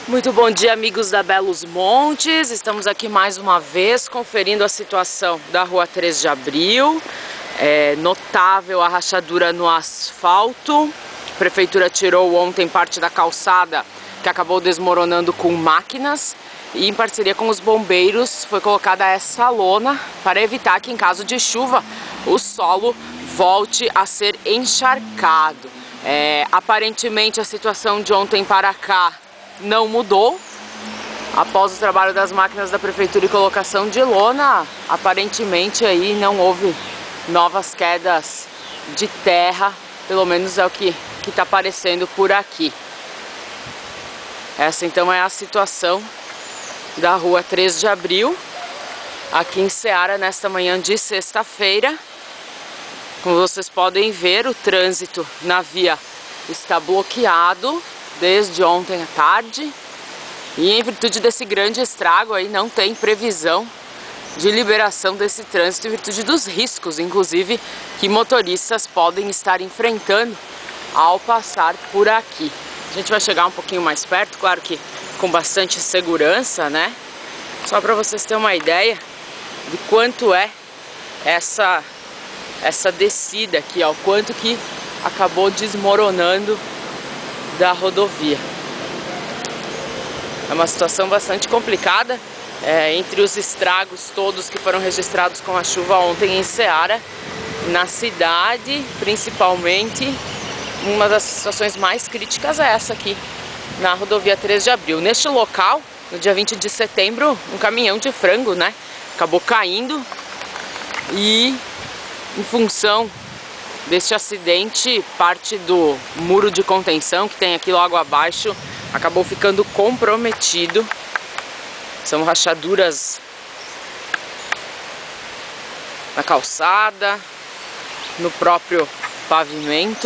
Muito bom dia, amigos da Belos Montes. Estamos aqui mais uma vez conferindo a situação da rua 3 de Abril. É notável a rachadura no asfalto. A prefeitura tirou ontem parte da calçada que acabou desmoronando com máquinas. E em parceria com os bombeiros foi colocada essa lona para evitar que em caso de chuva o solo volte a ser encharcado. Aparentemente a situação de ontem para cá não mudou. Após o trabalho das máquinas da prefeitura e colocação de lona, aparentemente aí não houve novas quedas de terra, pelo menos é o que está aparecendo por aqui. Essa então é a situação da rua 3 de Abril, aqui em Ceará, nesta manhã de sexta-feira. Como vocês podem ver, o trânsito na via está bloqueado desde ontem à tarde, e em virtude desse grande estrago aí não tem previsão de liberação desse trânsito em virtude dos riscos, inclusive, que motoristas podem estar enfrentando ao passar por aqui. A gente vai chegar um pouquinho mais perto, claro que com bastante segurança, né? Só para vocês terem uma ideia de quanto é essa descida aqui, ó, quanto que acabou desmoronando da rodovia. É uma situação bastante complicada, entre os estragos todos que foram registrados com a chuva ontem em Ceará, na cidade principalmente, uma das situações mais críticas é essa aqui, na rodovia 3 de Abril. Neste local, no dia 20 de setembro, um caminhão de frango, né, acabou caindo e, em função deste acidente, parte do muro de contenção que tem aqui logo abaixo acabou ficando comprometido. São rachaduras na calçada, no próprio pavimento.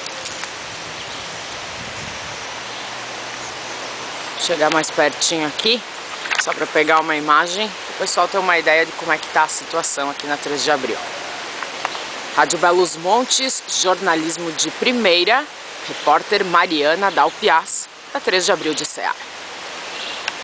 Vou chegar mais pertinho aqui, só para pegar uma imagem, para o pessoal ter uma ideia de como é que está a situação aqui na 3 de Abril. Rádio Belos Montes, jornalismo de primeira, repórter Mariana Dalpiaz, da 3 de Abril de Ceará.